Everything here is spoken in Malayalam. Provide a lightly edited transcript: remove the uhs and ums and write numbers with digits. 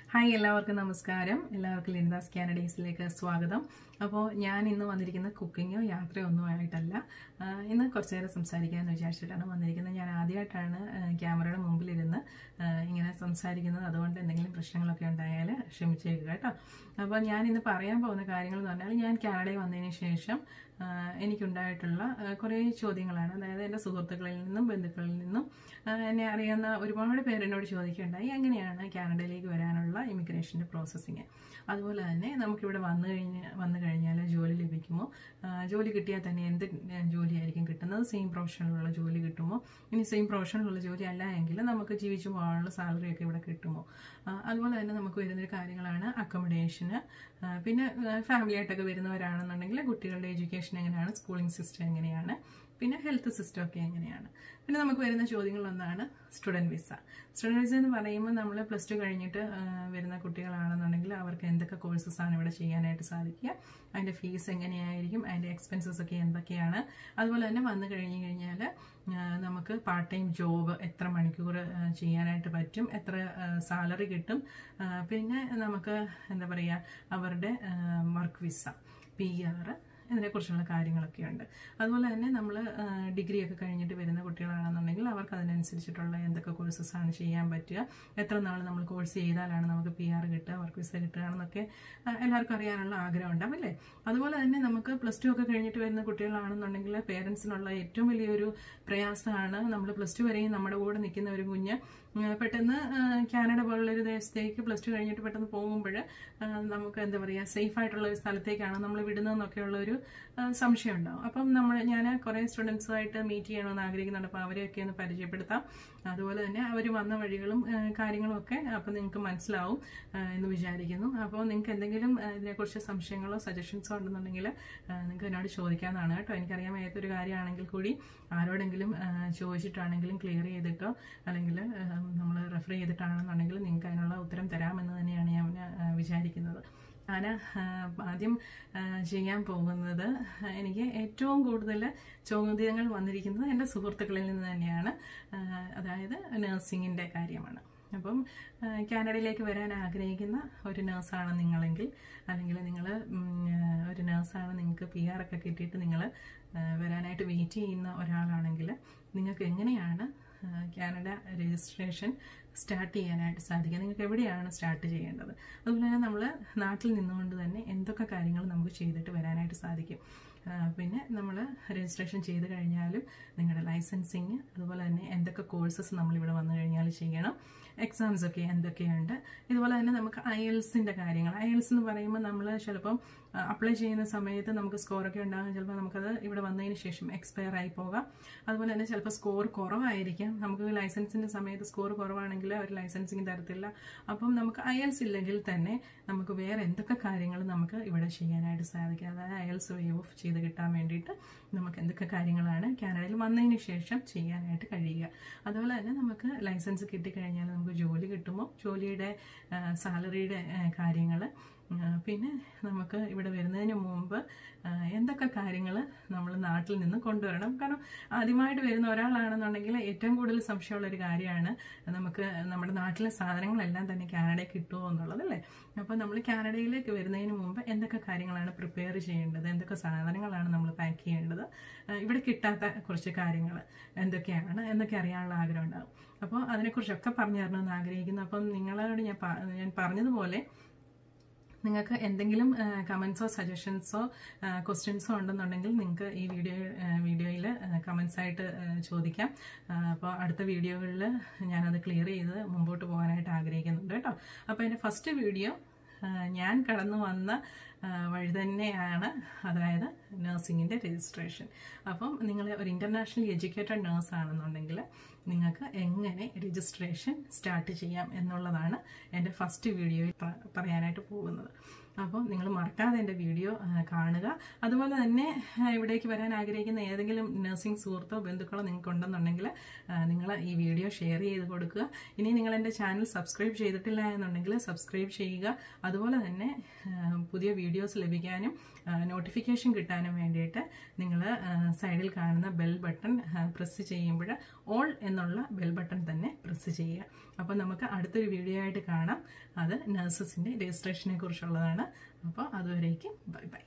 ഹായ് എല്ലാവർക്കും നമസ്കാരം. എല്ലാവർക്കും ലിൻഡാസ് കാനഡീസിലേക്ക് സ്വാഗതം. അപ്പോൾ ഞാൻ ഇന്ന് വന്നിരിക്കുന്ന കുക്കിങ്ങോ യാത്രയോ ഒന്നും ആയിട്ടല്ല. ഇന്ന് കുറച്ച് നേരം സംസാരിക്കാമെന്ന് വിചാരിച്ചിട്ടാണ് വന്നിരിക്കുന്നത്. ഞാൻ ആദ്യമായിട്ടാണ് ക്യാമറയുടെ മുമ്പിലിരുന്ന് ഇങ്ങനെ സംസാരിക്കുന്നത്. അതുകൊണ്ട് എന്തെങ്കിലും പ്രശ്നങ്ങളൊക്കെ ഉണ്ടായാൽ ക്ഷമിച്ചേക്കുക കേട്ടോ. അപ്പോൾ ഞാൻ ഇന്ന് പറയാൻ പോകുന്ന കാര്യങ്ങൾ എന്ന് പറഞ്ഞാൽ, ഞാൻ കാനഡയിൽ വന്നതിന് ശേഷം എനിക്കുണ്ടായിട്ടുള്ള കുറേ ചോദ്യങ്ങളാണ്. അതായത് എൻ്റെ സുഹൃത്തുക്കളിൽ നിന്നും ബന്ധുക്കളിൽ നിന്നും എന്നെ അറിയുന്ന ഒരുപാട് പേരെന്നോട് ചോദിക്കുകയുണ്ടായി, എങ്ങനെയാണ് കാനഡയിലേക്ക് വരാനുള്ള ഇമിഗ്രേഷൻ്റെ പ്രോസസ്സിങ്. അതുപോലെ തന്നെ നമുക്കിവിടെ വന്നു കഴിഞ്ഞാൽ ജോലി ലഭിക്കുമോ, ജോലി കിട്ടിയാൽ തന്നെ എന്ത് ജോലിയായിരിക്കും കിട്ടുന്നത്, സെയിം പ്രൊഫഷനിലുള്ള ജോലി കിട്ടുമോ, ഇനി സെയിം പ്രൊഫഷനിലുള്ള ജോലി അല്ല എങ്കിൽ നമുക്ക് ജീവിച്ചു പോകാനുള്ള സാലറിയൊക്കെ ഇവിടെ കിട്ടുമോ. അതുപോലെ തന്നെ നമുക്ക് വരുന്നൊരു കാര്യങ്ങളാണ് അക്കോമഡേഷന്. പിന്നെ ഫാമിലി ആയിട്ടൊക്കെ വരുന്നവരാണെന്നുണ്ടെങ്കിൽ കുട്ടികളുടെ എഡ്യൂക്കേഷൻ എങ്ങനെയാണ്, സ്കൂളിംഗ് സിസ്റ്റം എങ്ങനെയാണ്, പിന്നെ ഹെൽത്ത് സിസ്റ്റം ഒക്കെ എങ്ങനെയാണ്. പിന്നെ നമുക്ക് വരുന്ന ചോദ്യങ്ങളൊന്നാണ് സ്റ്റുഡൻറ്റ് വിസ. സ്റ്റുഡൻറ്റ് വിസ എന്ന് പറയുമ്പോൾ നമ്മൾ +2 കഴിഞ്ഞിട്ട് വരുന്ന കുട്ടികളാണെന്നുണ്ടെങ്കിൽ അവർക്ക് എന്തൊക്കെ കോഴ്സസാണ് ഇവിടെ ചെയ്യാനായിട്ട് സാധിക്കുക, അതിൻ്റെ ഫീസ് എങ്ങനെയായിരിക്കും, അതിൻ്റെ എക്സ്പെൻസസ് ഒക്കെ എന്തൊക്കെയാണ്. അതുപോലെ തന്നെ വന്നു കഴിഞ്ഞാൽ നമുക്ക് പാർട്ട് ടൈം ജോബ് എത്ര മണിക്കൂർ ചെയ്യാനായിട്ട് പറ്റും, എത്ര സാലറി കിട്ടും, പിന്നെ നമുക്ക് എന്താ പറയുക അവരുടെ വർക്ക് വിസ, PR, ഇതിനെക്കുറിച്ചുള്ള കാര്യങ്ങളൊക്കെ ഉണ്ട്. അതുപോലെ തന്നെ നമ്മൾ ഡിഗ്രി ഒക്കെ കഴിഞ്ഞിട്ട് വരുന്ന കുട്ടികളാണെന്നുണ്ടെങ്കിൽ അവർക്ക് അതിനനുസരിച്ചിട്ടുള്ള എന്തൊക്കെ കോഴ്സസാണ് ചെയ്യാൻ പറ്റുക, എത്ര നാൾ നമ്മൾ കോഴ്സ് ചെയ്താലാണ് നമുക്ക് PR കിട്ടുക, വർക്ക് വിസ കിട്ടുകയാണെന്നൊക്കെ എല്ലാവർക്കും അറിയാനുള്ള ആഗ്രഹം ഉണ്ടാവും അല്ലേ. അതുപോലെ തന്നെ നമുക്ക് +2 ഒക്കെ കഴിഞ്ഞിട്ട് വരുന്ന കുട്ടികളാണെന്നുണ്ടെങ്കിൽ പേരൻസിനുള്ള ഏറ്റവും വലിയൊരു പ്രയാസമാണ്, നമ്മൾ +2 വരെയും നമ്മുടെ കൂടെ നിൽക്കുന്ന ഒരു കുഞ്ഞ് പെട്ടെന്ന് കാനഡ പോലുള്ളൊരു ദേശത്തേക്ക് +2 കഴിഞ്ഞിട്ട് പെട്ടെന്ന് പോകുമ്പോൾ നമുക്ക് എന്താ പറയുക സേഫായിട്ടുള്ള ഒരു സ്ഥലത്തേക്കാണ് നമ്മൾ വിടുന്നതെന്നൊക്കെയുള്ള ഒരു സംശയം ഉണ്ടാവും. അപ്പം ഞാൻ കുറേ സ്റ്റുഡൻസുമായിട്ട് മീറ്റ് ചെയ്യണമെന്ന് ആഗ്രഹിക്കുന്നുണ്ട്. അപ്പോൾ അവരെയൊക്കെ ഒന്ന് പരിചയപ്പെടുത്താം. അതുപോലെ തന്നെ അവർ വന്ന വഴികളും കാര്യങ്ങളും ഒക്കെ അപ്പോൾ നിങ്ങൾക്ക് മനസ്സിലാവും എന്ന് വിചാരിക്കുന്നു. അപ്പോൾ നിങ്ങൾക്ക് എന്തെങ്കിലും ഇതിനെക്കുറിച്ച് സംശയങ്ങളോ സജഷൻസോ ഉണ്ടെന്നുണ്ടെങ്കിൽ നിങ്ങൾക്ക് എന്നോട് ചോദിക്കാവുന്നതാണ് കേട്ടോ. എനിക്കറിയാം ഏതൊരു കാര്യമാണെങ്കിൽ കൂടി ആരോടെങ്കിലും ചോദിച്ചിട്ടാണെങ്കിലും ക്ലിയർ ചെയ്തിട്ടോ അല്ലെങ്കിൽ നമ്മൾ റെഫർ ചെയ്തിട്ടാണെന്നുണ്ടെങ്കിൽ നിങ്ങൾക്ക് അതിനുള്ള ഉത്തരം തരാമെന്ന് തന്നെയാണ് ഞാൻ വിചാരിക്കുന്നത്. ഞാൻ ആദ്യം ചെയ്യാൻ പോകുന്നത്, എനിക്ക് ഏറ്റവും കൂടുതൽ ചോദ്യങ്ങൾ വന്നിരിക്കുന്നത് എൻ്റെ സുഹൃത്തുക്കളിൽ നിന്ന് തന്നെയാണ്. അതായത് നഴ്സിങ്ങിൻ്റെ കാര്യമാണ്. അപ്പം കാനഡയിലേക്ക് വരാൻ ആഗ്രഹിക്കുന്ന ഒരു നഴ്സാണ് നിങ്ങളെങ്കിൽ, അല്ലെങ്കിൽ നിങ്ങൾ ഒരു നഴ്സാണ്, നിങ്ങൾക്ക് PR ഒക്കെ കിട്ടിയിട്ട് നിങ്ങൾ വരാനായിട്ട് വെയിറ്റ് ചെയ്യുന്ന ഒരാളാണെങ്കിൽ നിങ്ങൾക്ക് എങ്ങനെയാണ് കാനഡ രജിസ്ട്രേഷൻ സ്റ്റാർട്ട് ചെയ്യാനായിട്ട് സാധിക്കുക, നിങ്ങൾക്ക് എവിടെയാണ് സ്റ്റാർട്ട് ചെയ്യേണ്ടത്. അതുപോലെ തന്നെ നമ്മൾ നാട്ടിൽ നിന്നുകൊണ്ട് തന്നെ എന്തൊക്കെ കാര്യങ്ങൾ നമുക്ക് ചെയ്തിട്ട് വരാനായിട്ട് സാധിക്കും. പിന്നെ നമ്മൾ രജിസ്ട്രേഷൻ ചെയ്ത് കഴിഞ്ഞാലും നിങ്ങളുടെ ലൈസൻസിങ്, അതുപോലെ തന്നെ എന്തൊക്കെ കോഴ്സസ് നമ്മളിവിടെ വന്നു കഴിഞ്ഞാൽ ചെയ്യണം, എക്സാംസ് ഒക്കെ എന്തൊക്കെയുണ്ട്. ഇതുപോലെ തന്നെ നമുക്ക് IELTS-ൻ്റെ കാര്യങ്ങൾ. IELTS എന്ന് പറയുമ്പോൾ നമ്മൾ ചിലപ്പം അപ്ലൈ ചെയ്യുന്ന സമയത്ത് നമുക്ക് സ്കോറൊക്കെ ഉണ്ടാകും, ചിലപ്പോൾ നമുക്കത് ഇവിടെ വന്നതിന് ശേഷം എക്സ്പയർ ആയി പോകാം. അതുപോലെ തന്നെ ചിലപ്പോൾ സ്കോർ കുറവായിരിക്കാം. നമുക്ക് ലൈസൻസിൻ്റെ സമയത്ത് സ്കോർ കുറവാണെങ്കിൽ അവർ ലൈസൻസിങ് തരത്തില്ല. അപ്പം നമുക്ക് IELTS ഇല്ലെങ്കിൽ തന്നെ നമുക്ക് വേറെ എന്തൊക്കെ കാര്യങ്ങൾ നമുക്ക് ഇവിടെ ചെയ്യാനായിട്ട് സാധിക്കും. അതായത് IELTS വേവ് ഓഫ് ചെയ്ത് കിട്ടാൻ വേണ്ടിയിട്ട് നമുക്ക് എന്തൊക്കെ കാര്യങ്ങളാണ് കാനഡയിൽ വന്നതിന് ശേഷം ചെയ്യാനായിട്ട് കഴിയുക. അതുപോലെ തന്നെ നമുക്ക് ലൈസൻസ് കിട്ടിക്കഴിഞ്ഞാൽ നമുക്ക് ജോലി കിട്ടുമോ, ജോലിയുടെ സാലറിയുടെ കാര്യങ്ങൾ, പിന്നെ നമുക്ക് ഇവിടെ വരുന്നതിന് മുമ്പ് എന്തൊക്കെ കാര്യങ്ങൾ നമ്മൾ നാട്ടിൽ നിന്ന് കൊണ്ടുവരണം. കാരണം ആദ്യമായിട്ട് വരുന്ന ഒരാളാണെന്നുണ്ടെങ്കിൽ ഏറ്റവും കൂടുതൽ സംശയമുള്ളൊരു കാര്യമാണ് നമുക്ക് നമ്മുടെ നാട്ടിലെ സാധനങ്ങളെല്ലാം തന്നെ കാനഡയിൽ കിട്ടുമോ എന്നുള്ളതല്ലേ. അപ്പോൾ നമ്മൾ കാനഡയിലേക്ക് വരുന്നതിന് മുമ്പ് എന്തൊക്കെ കാര്യങ്ങളാണ് പ്രിപ്പയർ ചെയ്യേണ്ടത്, എന്തൊക്കെ സാധനങ്ങളാണ് നമ്മൾ പാക്ക് ചെയ്യേണ്ടത്, ഇവിടെ കിട്ടാത്ത കുറച്ച് കാര്യങ്ങൾ എന്തൊക്കെയാണ് എന്നൊക്കെ അറിയാനുള്ള ആഗ്രഹം ഉണ്ടാകും. അപ്പോൾ അതിനെക്കുറിച്ചൊക്കെ പറഞ്ഞു തരണമെന്ന് ആഗ്രഹിക്കുന്നു. അപ്പം നിങ്ങളോട് ഞാൻ പറഞ്ഞതുപോലെ നിങ്ങൾക്ക് എന്തെങ്കിലും കമൻസോ സജഷൻസോ ക്വസ്റ്റ്യൻസോ ഉണ്ടെന്നുണ്ടെങ്കിൽ നിങ്ങൾക്ക് ഈ വീഡിയോയിൽ കമൻസായിട്ട് ചോദിക്കാം. അപ്പോൾ അടുത്ത വീഡിയോകളിൽ ഞാനത് ക്ലിയർ ചെയ്ത് മുമ്പോട്ട് പോകാനായിട്ട് ആഗ്രഹിക്കുന്നുണ്ട് കേട്ടോ. അപ്പോൾ എൻ്റെ ഫസ്റ്റ് വീഡിയോ ഞാൻ കടന്നു വന്ന വഴി തന്നെയാണ്, അതായത് നഴ്സിങ്ങിൻ്റെ രജിസ്ട്രേഷൻ. അപ്പം നിങ്ങൾ ഒരു ഇൻ്റർനാഷണലി എഡ്യൂക്കേറ്റഡ് നേഴ്സ് ആണെന്നുണ്ടെങ്കിൽ നിങ്ങൾക്ക് എങ്ങനെ രജിസ്ട്രേഷൻ സ്റ്റാർട്ട് ചെയ്യാം എന്നുള്ളതാണ് എൻ്റെ ഫസ്റ്റ് വീഡിയോയിൽ പറയാനായിട്ട് പോകുന്നത്. അപ്പോൾ നിങ്ങൾ മറക്കാതെ എൻ്റെ വീഡിയോ കാണുക. അതുപോലെ തന്നെ ഇവിടേക്ക് വരാൻ ആഗ്രഹിക്കുന്ന ഏതെങ്കിലും നഴ്സിംഗ് സുഹൃത്തോ ബന്ധുക്കളോ നിങ്ങൾക്കുണ്ടെന്നുണ്ടെങ്കിൽ നിങ്ങൾ ഈ വീഡിയോ ഷെയർ ചെയ്ത് കൊടുക്കുക. ഇനി നിങ്ങൾ എൻ്റെ ചാനൽ സബ്സ്ക്രൈബ് ചെയ്തിട്ടില്ല എന്നുണ്ടെങ്കിൽ സബ്സ്ക്രൈബ് ചെയ്യുക. അതുപോലെ തന്നെ പുതിയ വീഡിയോസ് ലഭിക്കാനും നോട്ടിഫിക്കേഷൻ കിട്ടാനും വേണ്ടിയിട്ട് നിങ്ങൾ സൈഡിൽ കാണുന്ന ബെൽ ബട്ടൺ പ്രസ് ചെയ്യുമ്പോൾ ഓൾ എന്നുള്ള ബെൽ ബട്ടൺ തന്നെ പ്രസ് ചെയ്യുക. അപ്പോൾ നമുക്ക് അടുത്തൊരു വീഡിയോ ആയിട്ട് കാണാം. അത് നഴ്സസിൻ്റെ രജിസ്ട്രേഷനെ കുറിച്ചുള്ളതാണ്. അപ്പോൾ അതുവരേക്കും ബൈ ബൈ.